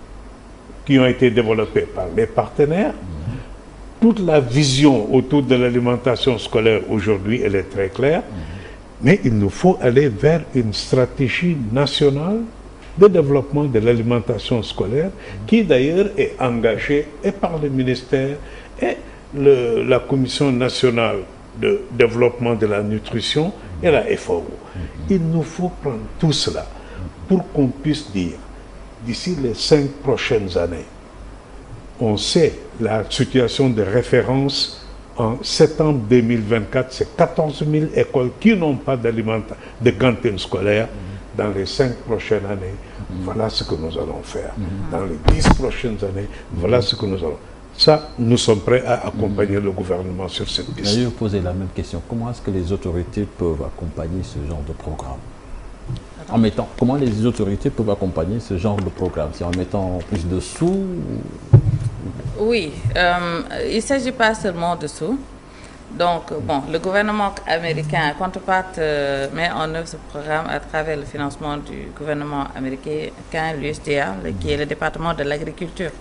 qui ont été développés par les partenaires. Toute la vision autour de l'alimentation scolaire aujourd'hui, elle est très claire, mais il nous faut aller vers une stratégie nationale de développement de l'alimentation scolaire qui d'ailleurs est engagée et par le ministère et la Commission nationale de développement de la nutrition et la FAO. Il nous faut prendre tout cela pour qu'on puisse dire, d'ici les 5 prochaines années, on sait la situation de référence en septembre 2024, c'est 14 000 écoles qui n'ont pas de cantine scolaire. Dans les 5 prochaines années, voilà ce que nous allons faire. Dans les 10 prochaines années, voilà ce que nous allons. Ça, nous sommes prêts à accompagner le gouvernement sur cette piste. Je vais vous poser la même question. Comment est-ce que les autorités peuvent accompagner ce genre de programme? Comment les autorités peuvent accompagner ce genre de programme? C'est en mettant plus de sous? Oui, il ne s'agit pas seulement de sous. Donc, bon, le gouvernement américain, contrepartie, met en œuvre ce programme à travers le financement du gouvernement américain, l'USDA, qui est le département de l'agriculture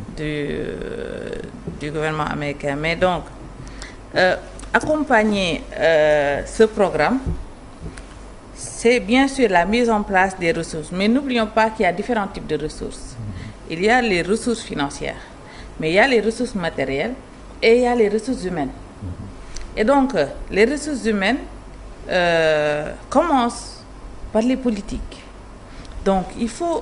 du gouvernement américain. Mais donc, accompagner ce programme, c'est bien sûr la mise en place des ressources. Mais n'oublions pas qu'il y a différents types de ressources. Il y a les ressources financières, mais il y a les ressources matérielles et il y a les ressources humaines. Et donc, les ressources humaines commencent par les politiques. Donc, il faut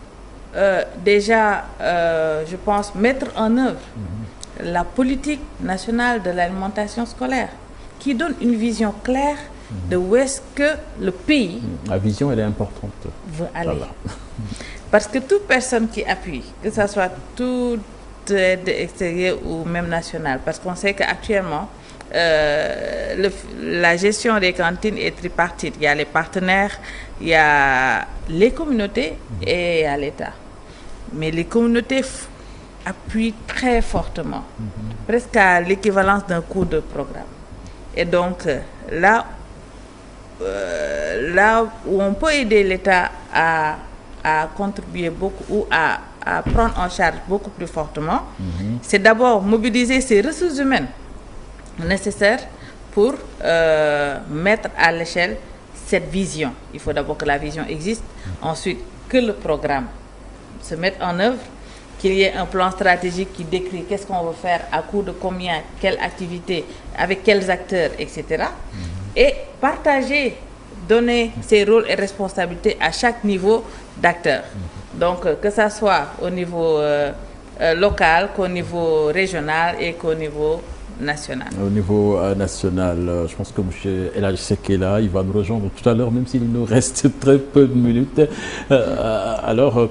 déjà, je pense, mettre en œuvre la politique nationale de l'alimentation scolaire qui donne une vision claire de où est-ce que le pays... La vision, elle est importante. ...veut aller. Voilà. Parce que toute personne qui appuie, que ce soit toute aide extérieure ou même nationale, parce qu'on sait qu'actuellement, la gestion des cantines est tripartite. Il y a les partenaires, il y a les communautés et il y a l'État. Mais les communautés appuient très fortement, presque à l'équivalence d'un coût de programme. Et donc, là où on peut aider l'État à contribuer beaucoup ou à prendre en charge beaucoup plus fortement, c'est d'abord mobiliser ces ressources humaines nécessaires pour mettre à l'échelle cette vision. Il faut d'abord que la vision existe, ensuite que le programme se mette en œuvre, qu'il y ait un plan stratégique qui décrit qu'est-ce qu'on veut faire, à coût de combien, quelle activité, avec quels acteurs, etc. Et partager, donner ses rôles et responsabilités à chaque niveau d'acteur. Donc que ça soit au niveau local, qu'au niveau régional et qu'au niveau national. Au niveau national, je pense que M. El Hadji Seck est là, il va nous rejoindre tout à l'heure, même s'il nous reste très peu de minutes. Alors,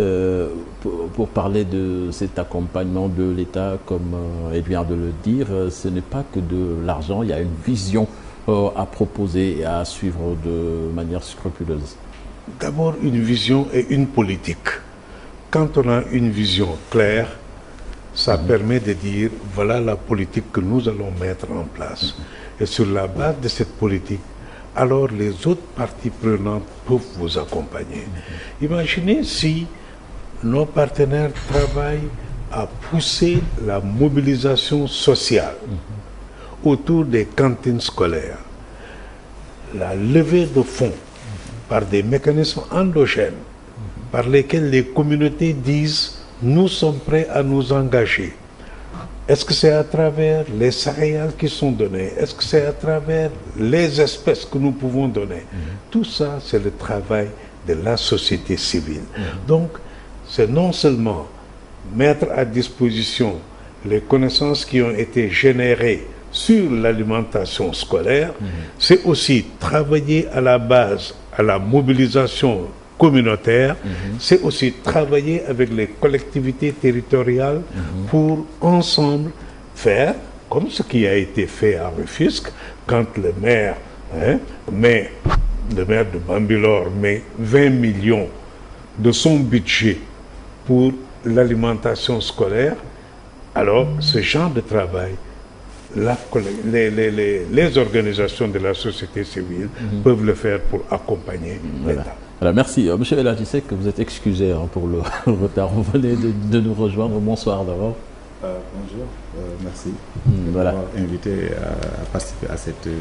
pour parler de cet accompagnement de l'État, comme il vient de le dire, ce n'est pas que de l'argent, il y a une vision à proposer et à suivre de manière scrupuleuse. D'abord, une vision et une politique. Quand on a une vision claire, ça permet de dire, voilà la politique que nous allons mettre en place. Et sur la base de cette politique, alors les autres parties prenantes peuvent vous accompagner. Imaginez si nos partenaires travaillent à pousser la mobilisation sociale autour des cantines scolaires, la levée de fonds par des mécanismes endogènes par lesquels les communautés disent nous sommes prêts à nous engager. Est-ce que c'est à travers les céréales qui sont données? Est-ce que c'est à travers les espèces que nous pouvons donner? Tout ça, c'est le travail de la société civile. Donc, c'est non seulement mettre à disposition les connaissances qui ont été générées sur l'alimentation scolaire, c'est aussi travailler à la base, à la mobilisation communautaire, c'est aussi travailler avec les collectivités territoriales pour ensemble faire, comme ce qui a été fait à Rufisque, quand le maire, le maire de Bambilor met 20 millions de son budget pour l'alimentation scolaire. Alors, ce genre de travail, les organisations de la société civile peuvent le faire pour accompagner l'État. Alors, merci. Monsieur El Hadji Seck, vous êtes excusé pour le retard. Vous venez de nous rejoindre. Bonsoir d'abord. Bonjour, merci de m'avoir invité à participer à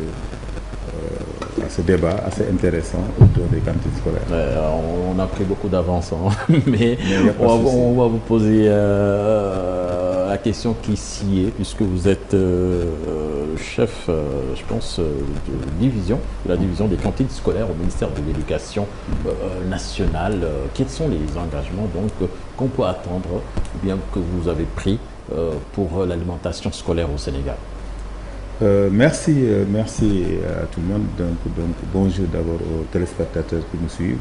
ce débat assez intéressant autour des cantines scolaires. On a pris beaucoup d'avance, mais on va vous poser la la question qui s'y est, puisque vous êtes chef, je pense, de la division des cantines scolaires au ministère de l'Éducation nationale. Quels sont les engagements donc qu'on peut attendre, ou bien que vous avez pris pour l'alimentation scolaire au Sénégal? Merci à tout le monde. Donc bonjour d'abord aux téléspectateurs qui nous suivent.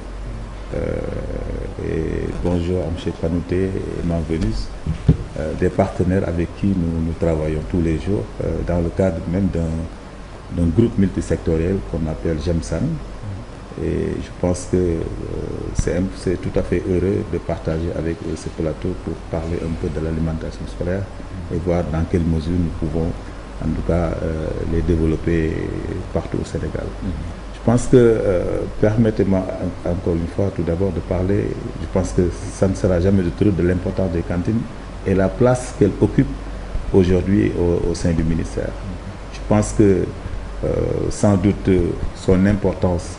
Et bonjour à M. Panouté et Manvenus, des partenaires avec qui nous travaillons tous les jours dans le cadre même d'un groupe multisectoriel qu'on appelle GEMSAN. Et je pense que c'est tout à fait heureux de partager avec eux ce plateau pour parler un peu de l'alimentation scolaire et voir dans quelle mesure nous pouvons en tout cas les développer partout au Sénégal. Je pense que, permettez-moi encore une fois tout d'abord de parler, je pense que ça ne sera jamais de trop de l'importance des cantines et la place qu'elles occupent aujourd'hui au sein du ministère. Je pense que sans doute son importance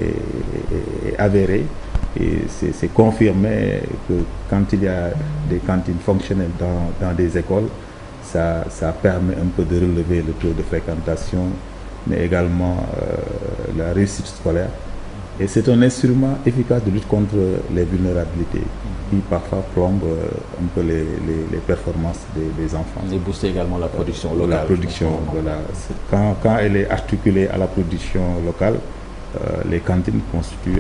est avérée et c'est confirmé que quand il y a des cantines fonctionnelles dans des écoles, ça permet un peu de relever le taux de fréquentation, mais également la réussite scolaire. Et c'est un instrument efficace de lutte contre les vulnérabilités qui parfois plombent un peu les performances des enfants. Et booster également la production locale. La production, voilà. Quand elle est articulée à la production locale, les cantines constituent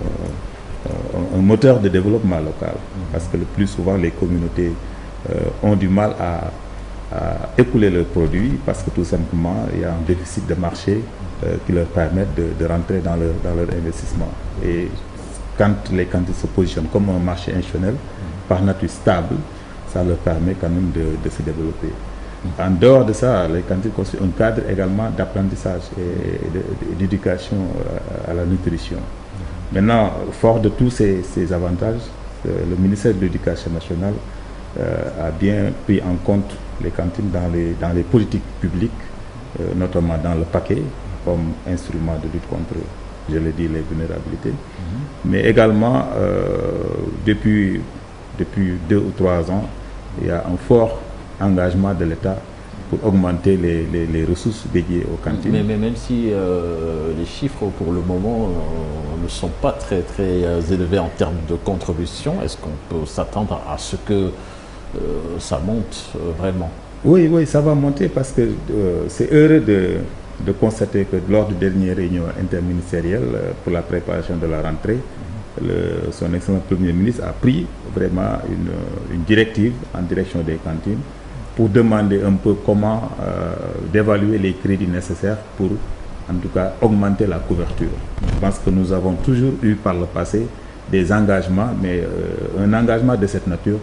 un moteur de développement local. Parce que le plus souvent, les communautés ont du mal à écouler leurs produits parce que tout simplement il y a un déficit de marché qui leur permet de rentrer dans leur investissement. Et quand les cantines se positionnent comme un marché institutionnel, par nature stable, ça leur permet quand même de se développer. En dehors de ça, les cantines constituent un cadre également d'apprentissage et d'éducation à la nutrition. Maintenant, fort de tous ces avantages, le ministère de l'Éducation nationale a bien pris en compte les cantines dans les politiques publiques, notamment dans le paquet, comme instrument de lutte contre, je l'ai dit, les vulnérabilités. Mais également, depuis 2 ou 3 ans, il y a un fort engagement de l'État pour augmenter les ressources dédiées aux cantines. Mais même si les chiffres pour le moment ne sont pas très élevés en termes de contribution, est-ce qu'on peut s'attendre à ce que ça monte vraiment? Oui, ça va monter parce que c'est heureux de constater que lors de dernière réunion interministérielle pour la préparation de la rentrée, son excellent Premier ministre a pris vraiment une directive en direction des cantines pour demander un peu comment d'évaluer les crédits nécessaires pour en tout cas augmenter la couverture. Je pense que nous avons toujours eu par le passé des engagements, mais un engagement de cette nature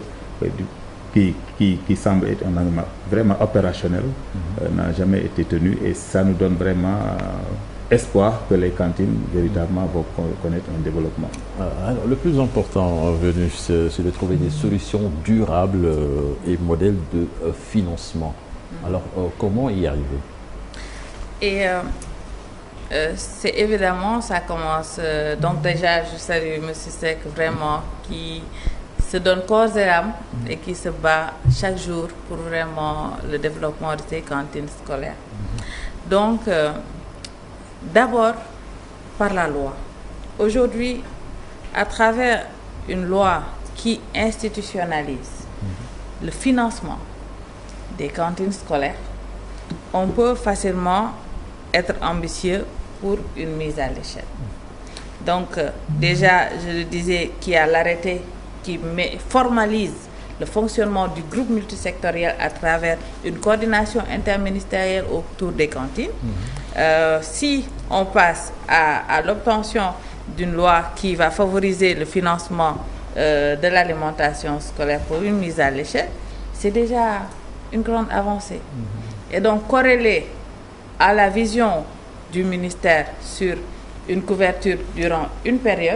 qui semble être un engagement vraiment opérationnel n'a jamais été tenu et ça nous donne vraiment espoir que les cantines véritablement vont connaître un développement. Alors, le plus important, c'est de trouver des solutions durables et modèles de financement. Alors, comment y arriver? Et c'est évidemment, ça commence. Donc déjà, je salue M. Seck vraiment qui se donne corps et âme et qui se bat chaque jour pour vraiment le développement de ces cantines scolaires. Donc, d'abord, par la loi. Aujourd'hui, à travers une loi qui institutionnalise le financement des cantines scolaires, on peut facilement être ambitieux pour une mise à l'échelle. Donc, déjà, je le disais, qu'il y a l'arrêté qui formalise le fonctionnement du groupe multisectoriel à travers une coordination interministérielle autour des cantines. Si on passe à l'obtention d'une loi qui va favoriser le financement de l'alimentation scolaire pour une mise à l'échelle, c'est déjà une grande avancée. Et donc corrélé à la vision du ministère sur une couverture durant une période,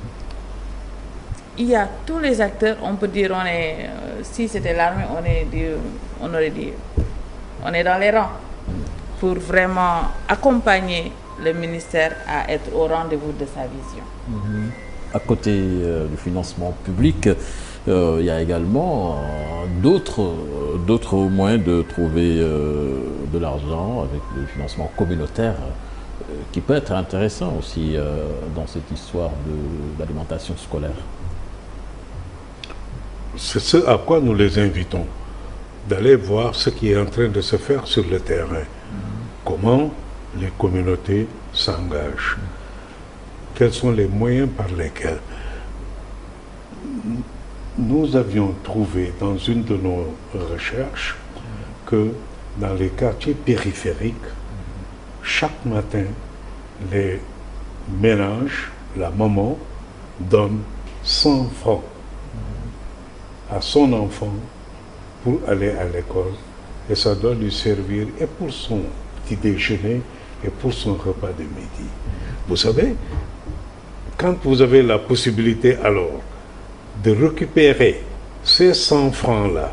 il y a tous les acteurs, on peut dire, si c'était l'armée, on aurait dit, on est dans les rangs pour vraiment accompagner le ministère à être au rendez-vous de sa vision. à côté du financement public, il y a également d'autres moyens de trouver de l'argent avec le financement communautaire qui peut être intéressant aussi dans cette histoire de l'alimentation scolaire. C'est ce à quoi nous les invitons, d'aller voir ce qui est en train de se faire sur le terrain. Comment les communautés s'engagent. Quels sont les moyens par lesquels nous avions trouvé dans une de nos recherches que dans les quartiers périphériques, chaque matin, les ménages, la maman, donne 100 francs à son enfant pour aller à l'école et ça doit lui servir et pour son petit déjeuner et pour son repas de midi. Vous savez, quand vous avez la possibilité alors de récupérer ces 100 francs-là,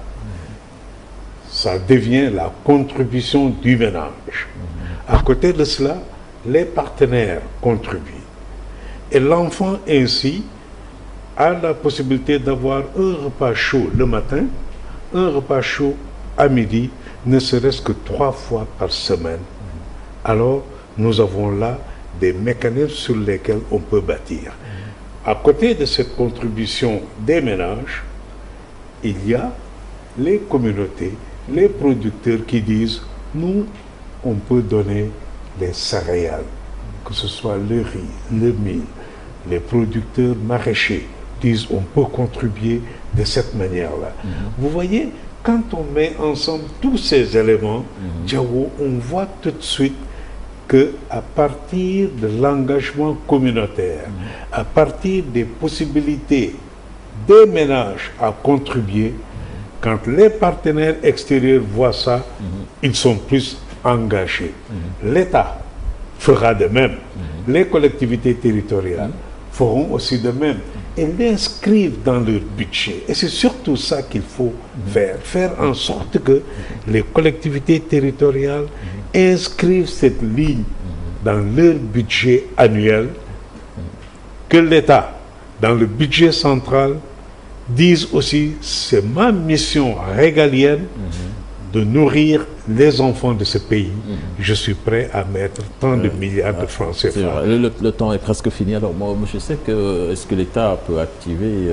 ça devient la contribution du ménage. À côté de cela, les partenaires contribuent. Et l'enfant ainsi a la possibilité d'avoir un repas chaud le matin, un repas chaud à midi, ne serait-ce que 3 fois par semaine. Alors, nous avons là des mécanismes sur lesquels on peut bâtir. À côté de cette contribution des ménages, il y a les communautés, les producteurs qui disent, nous, on peut donner les céréales, que ce soit le riz, le mil. Les producteurs maraîchers disent, on peut contribuer de cette manière-là. Vous voyez, quand on met ensemble tous ces éléments, Diawo, on voit tout de suite qu'à partir de l'engagement communautaire, à partir des possibilités des ménages à contribuer, quand les partenaires extérieurs voient ça, ils sont plus engagés. L'État fera de même. Les collectivités territoriales feront aussi de même. Et l'inscrivent dans leur budget. Et c'est surtout ça qu'il faut faire en sorte que les collectivités territoriales inscrivent cette ligne dans leur budget annuel, que l'État, dans le budget central, dise aussi, c'est ma mission régalienne de nourrir les enfants de ce pays. Je suis prêt à mettre tant de milliards de francs CFA. Le temps est presque fini. Alors moi je sais que est-ce que l'État peut activer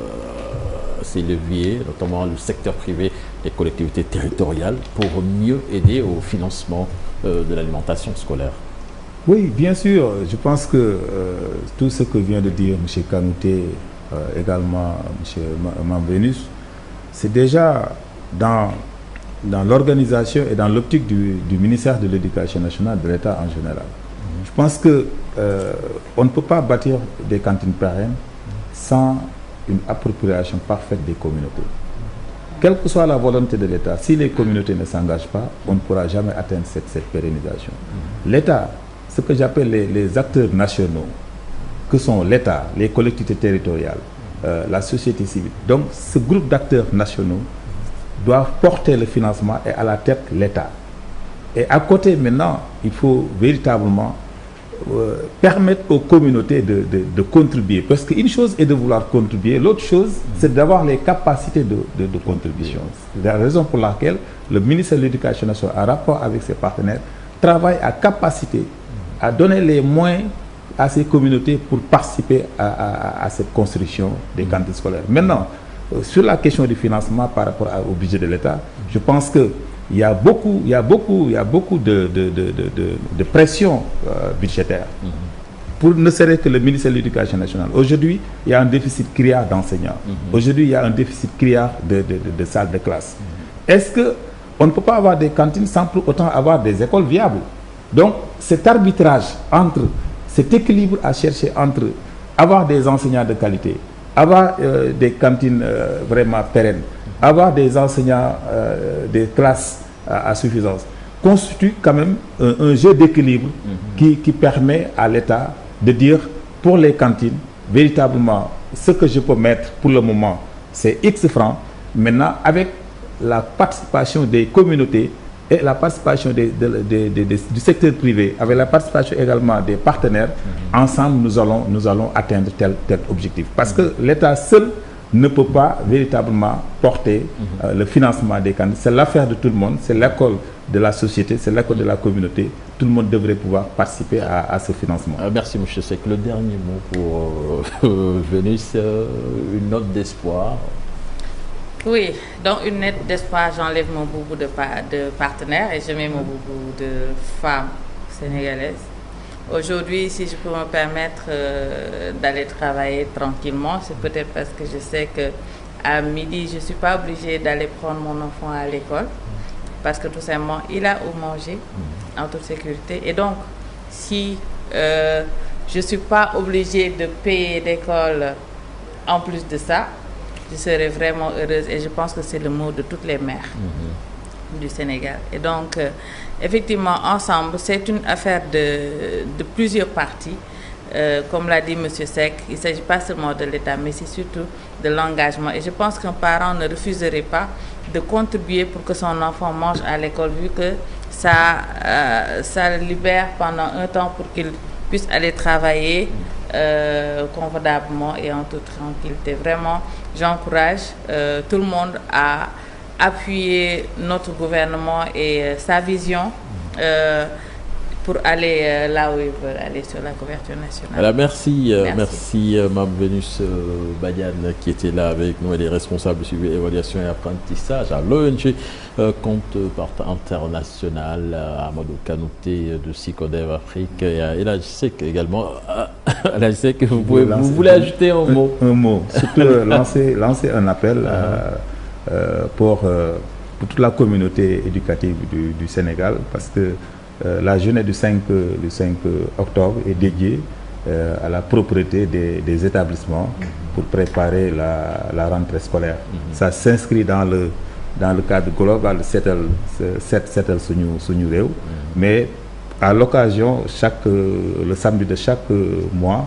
ces leviers, notamment le secteur privé, les collectivités territoriales, pour mieux aider au financement de l'alimentation scolaire? Oui, bien sûr. Je pense que tout ce que vient de dire M. Kanouté, également M. Mamvenus, c'est déjà dans l'organisation et dans l'optique du ministère de l'Éducation nationale, de l'État en général. Je pense que on ne peut pas bâtir des cantines pérennes sans une appropriation parfaite des communautés. Quelle que soit la volonté de l'État, si les communautés ne s'engagent pas, on ne pourra jamais atteindre cette pérennisation. L'État, ce que j'appelle les acteurs nationaux, que sont l'État, les collectivités territoriales, la société civile. Donc ce groupe d'acteurs nationaux doivent porter le financement et à la tête l'État. Et à côté maintenant, il faut véritablement permettre aux communautés de contribuer. Parce qu'une chose est de vouloir contribuer, l'autre chose c'est d'avoir les capacités de contribution. C'est la raison pour laquelle le ministère de l'Éducation nationale, en rapport avec ses partenaires, travaille à capacité à donner les moyens à ces communautés pour participer à cette construction des cantines scolaires. Maintenant, sur la question du financement par rapport au budget de l'État, je pense qu'il y a beaucoup de pression budgétaire. Pour ne serait que le ministère de l'Éducation nationale. Aujourd'hui, il y a un déficit criard d'enseignants. Aujourd'hui, il y a un déficit criard de salles de classe. Est-ce qu'on ne peut pas avoir des cantines sans pour autant avoir des écoles viables? Donc, cet arbitrage entre, cet équilibre à chercher entre avoir des enseignants de qualité, avoir des cantines vraiment pérennes, avoir des enseignants, des classes à suffisance, constitue quand même un jeu d'équilibre qui permet à l'État de dire pour les cantines, véritablement, ce que je peux mettre pour le moment, c'est X francs. Maintenant, avec la participation des communautés, et la participation du secteur privé, avec la participation également des partenaires, ensemble nous allons atteindre tel objectif. Parce que l'État seul ne peut pas véritablement porter le financement des candidats. C'est l'affaire de tout le monde, c'est l'école de la société, c'est l'école de la communauté. Tout le monde devrait pouvoir participer à ce financement. Merci M. Seck. Le dernier mot pour Vénus, une note d'espoir. Oui, donc une note d'espoir, j'enlève mon boubou de partenaires et je mets mon boubou de femmes sénégalaises. Aujourd'hui, si je peux me permettre d'aller travailler tranquillement, c'est peut-être parce que je sais qu'à midi, je ne suis pas obligée d'aller prendre mon enfant à l'école parce que tout simplement, il a où manger en toute sécurité. Et donc, si je ne suis pas obligée de payer d'école en plus de ça, je serais vraiment heureuse et je pense que c'est le mot de toutes les mères du Sénégal. Et donc, effectivement, ensemble, c'est une affaire de plusieurs parties. Comme l'a dit M. Seck, il ne s'agit pas seulement de l'État, mais c'est surtout de l'engagement. Et je pense qu'un parent ne refuserait pas de contribuer pour que son enfant mange à l'école, vu que ça le libère pendant un temps pour qu'il puisse aller travailler convenablement et en toute tranquillité. Vraiment, j'encourage tout le monde à appuyer notre gouvernement et sa vision pour aller là où ils veulent aller sur la couverture nationale. Alors merci Mme Vénus Badiane qui était là avec nous, elle est responsable de suivi, évaluation et apprentissage à l'ONG Compte International, Amadou Kanouté de Sicodev Afrique et là je sais également là je sais que vous voulez ajouter un mot. Un mot, surtout lancer un appel pour toute la communauté éducative du Sénégal parce que la journée du 5 octobre est dédiée à la propreté des établissements pour préparer la rentrée scolaire. Ça s'inscrit dans le cadre global de seetal suñu réew, mais à l'occasion le samedi de chaque mois,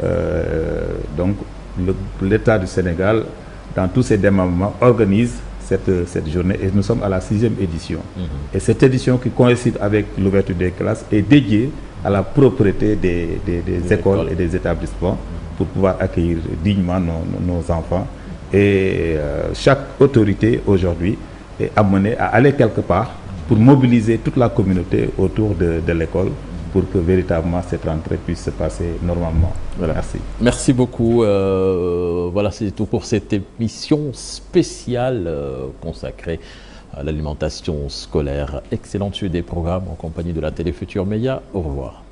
donc l'État du Sénégal dans tous ses démembrements organise cette journée et nous sommes à la 6e édition. Et cette édition qui coïncide avec l'ouverture des classes est dédiée à la propreté des écoles et des établissements pour pouvoir accueillir dignement nos enfants. Et chaque autorité aujourd'hui est amenée à aller quelque part pour mobiliser toute la communauté autour de l'école pour que véritablement cette rentrée puisse se passer normalement. Voilà. Merci. Merci beaucoup. Voilà, c'est tout pour cette émission spéciale consacrée à l'alimentation scolaire. Excellente suite des programmes en compagnie de la Télé Futurs Médias. Au revoir.